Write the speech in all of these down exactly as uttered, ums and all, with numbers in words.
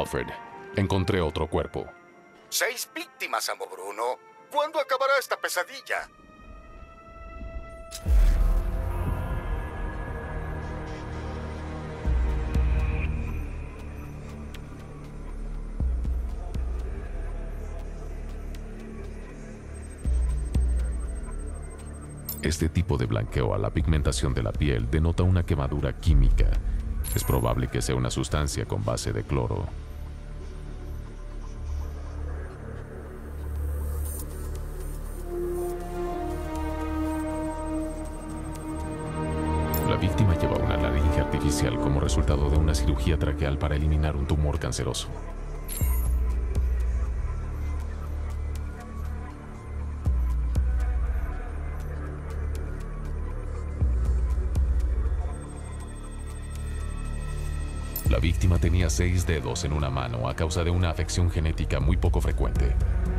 Alfred, encontré otro cuerpo. Seis víctimas, amo Bruno. ¿Cuándo acabará esta pesadilla? Este tipo de blanqueo a la pigmentación de la piel denota una quemadura química. Es probable que sea una sustancia con base de cloro. La víctima lleva una laringe artificial como resultado de una cirugía traqueal para eliminar un tumor canceroso. La víctima tenía seis dedos en una mano a causa de una afección genética muy poco frecuente.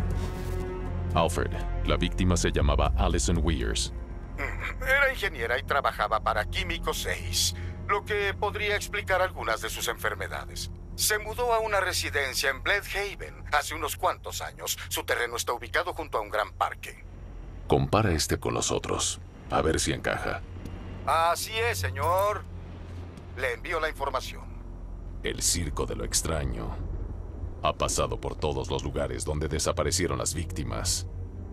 Alfred, la víctima se llamaba Allison Weers. Era ingeniera y trabajaba para Químico seis, lo que podría explicar algunas de sus enfermedades. Se mudó a una residencia en Blüdhaven hace unos cuantos años. Su terreno está ubicado junto a un gran parque. Compara este con los otros, a ver si encaja. Así es, señor. Le envío la información. El circo de lo extraño ha pasado por todos los lugares donde desaparecieron las víctimas.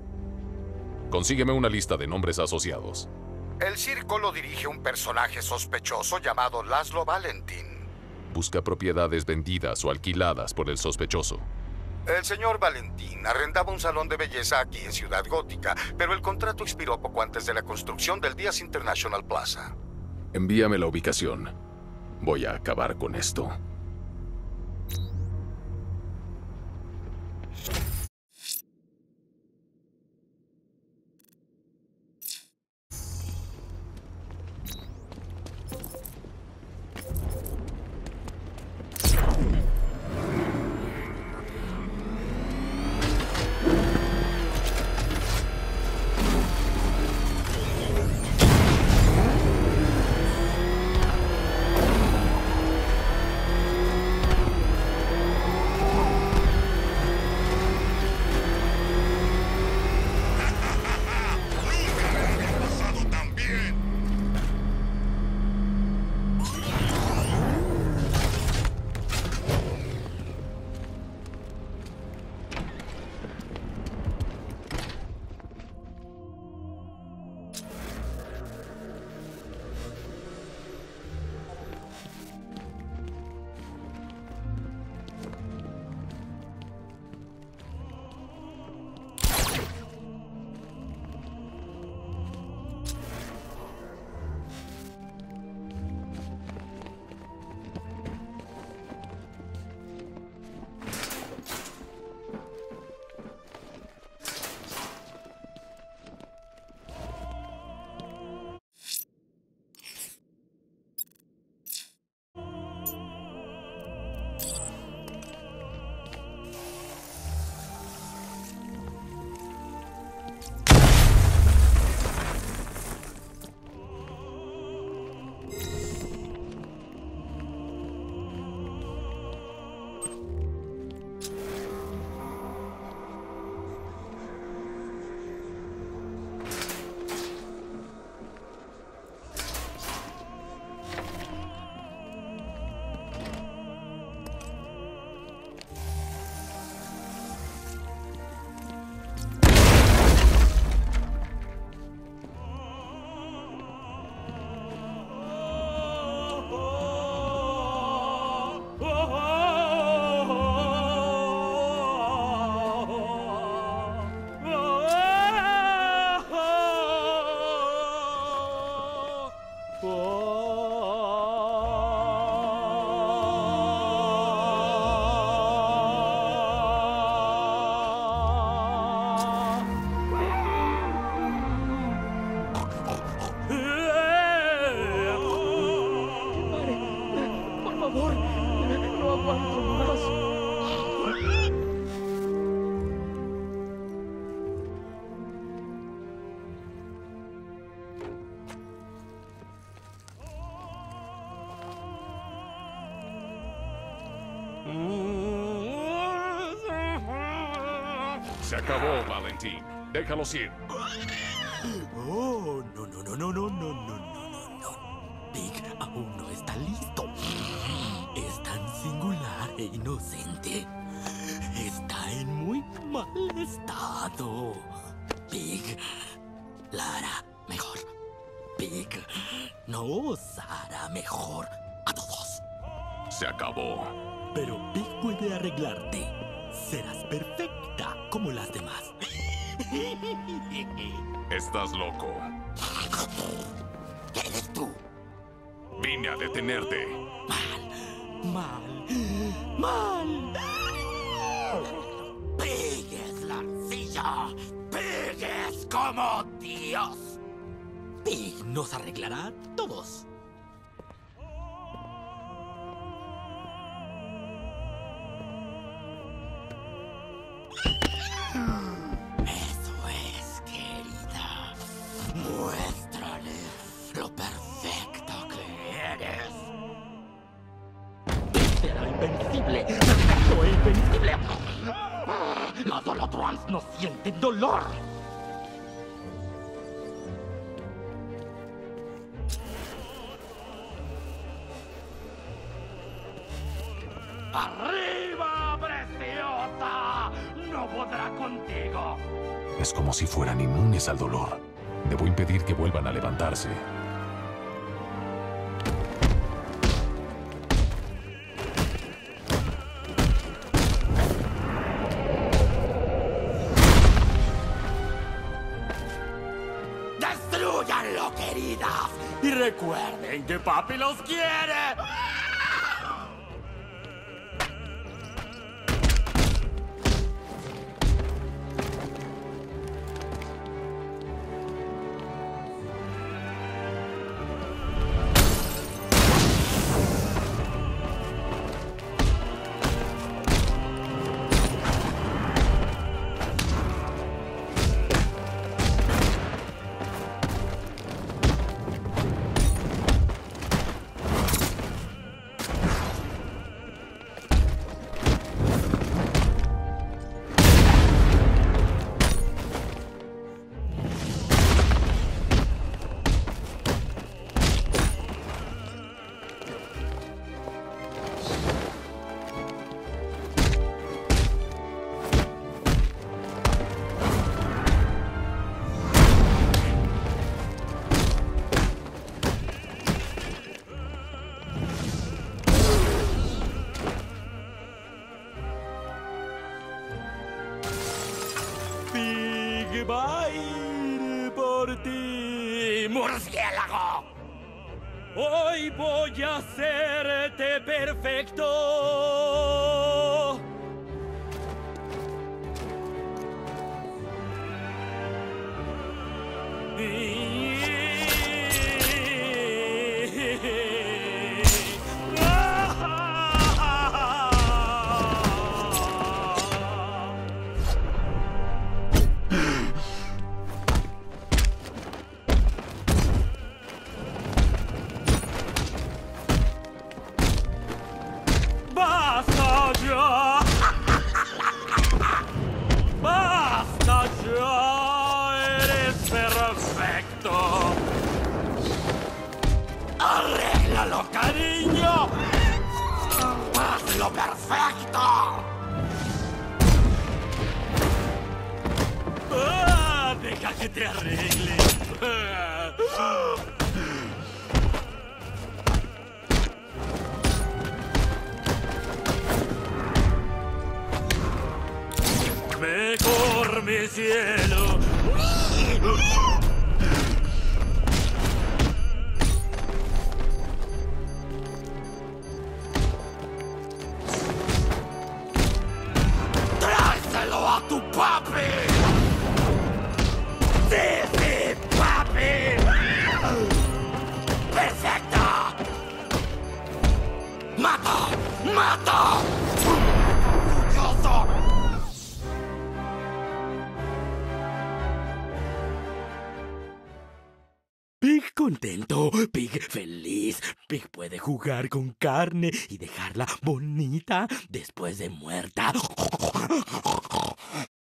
Consígueme una lista de nombres asociados. El circo lo dirige un personaje sospechoso llamado Laszlo Valentin. Busca propiedades vendidas o alquiladas por el sospechoso. El señor Valentin arrendaba un salón de belleza aquí en Ciudad Gótica, pero el contrato expiró poco antes de la construcción del Díaz International Plaza. Envíame la ubicación. Voy a acabar con esto. Mm. Se acabó, Valentín. Déjalos ir. Oh, no, no, no, no, no, no, no, no, no. Pig aún no está listo. Es tan singular e inocente. Está en muy mal estado. Pig la hará mejor. Pig nos hará mejor a todos. Se acabó. Pero Pig puede arreglarte. Serás perfecta como las demás. Estás loco. ¿Qué eres tú? Vine a detenerte. Mal, mal, mal. Pig es la arcilla. Pig es como Dios. Pig nos arreglará a todos. Eso es, querida. Muéstrale lo perfecto que eres. Pig será invencible. Perfecto e invencible. Los holotrons no sienten dolor. ¡Arriba, preciosa! ¡No podrá contigo! Es como si fueran inmunes al dolor. Debo impedir que vuelvan a levantarse. ¡Destrúyanlo, queridas! Y recuerden que papi los quiere. Pig va a ir por ti, murciélago. Hoy voy a hacerte perfecto. ¡Basta ya! ¡Basta ya! ¡Eres perfecto! ¡Arréglalo, cariño! ¡Hazlo perfecto! ¡Ah! ¡Deja que te arregle! Mejor, mi cielo. ¡Tráeselo a tu papi! ¡Sí, sí, papi! ¡Perfecto! ¡Mata! ¡Mata! ¡Orgulloso! Pig contento, Pig feliz. Pig puede jugar con carne y dejarla bonita después de muerta.